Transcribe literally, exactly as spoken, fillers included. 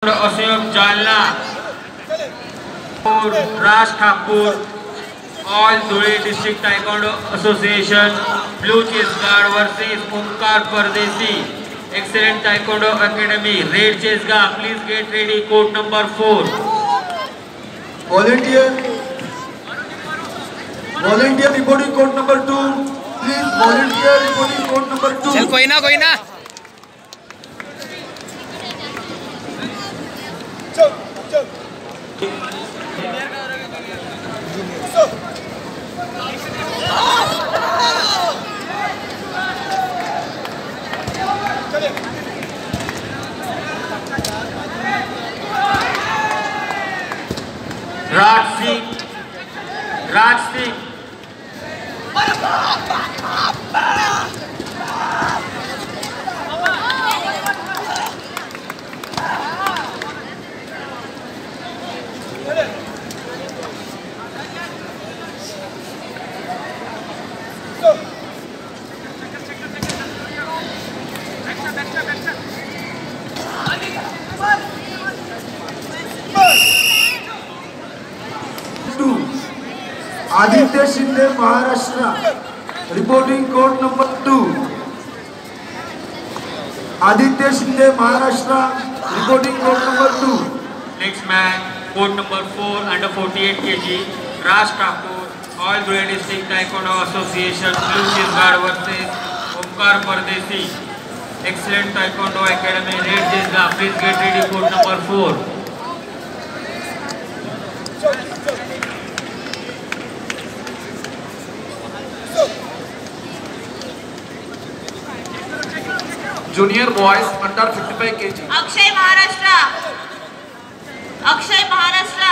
Asyam Jalna, Raj Thakur, All Dhule District Taekwondo Association, Blue Chase Guard versus Omkar Pardesi, Excellent Taekwondo Academy, Red Chase Guard, please get ready, court number four. Volunteer, volunteer reporting court number two, please volunteer reporting court number two. चल कोई ना कोई ना Raj Singh, Raj Singh. Aditya Shinde, Maharashtra, reporting court number two. Aditya Shinde, Maharashtra, reporting court number two. Next man, court number four, under forty-eight kilograms, Raj Thakur, All Dhule District Taekwondo Association, Blue Chase Guard versus Omkar Pardesi, Excellent Taekwondo Academy, Red Chase Guard, please get ready, court number four. Junior boys under fifty-five kilograms. Akshay Maharashtra. Akshay Maharashtra.